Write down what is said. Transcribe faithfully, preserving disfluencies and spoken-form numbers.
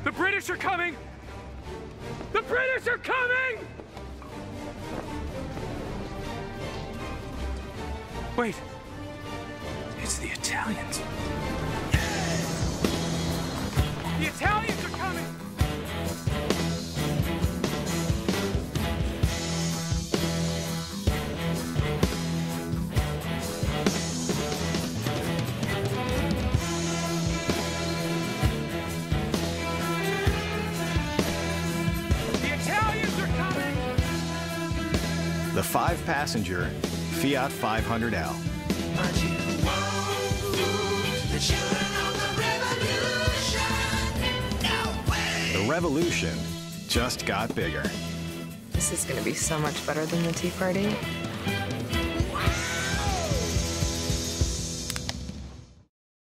The British are coming! The British are coming! Wait. It's the Italians. The Italians are coming! The five-passenger Fiat five hundred L. But you won't lose the children of the revolution. No way. The revolution just got bigger. This is going to be so much better than the Tea Party.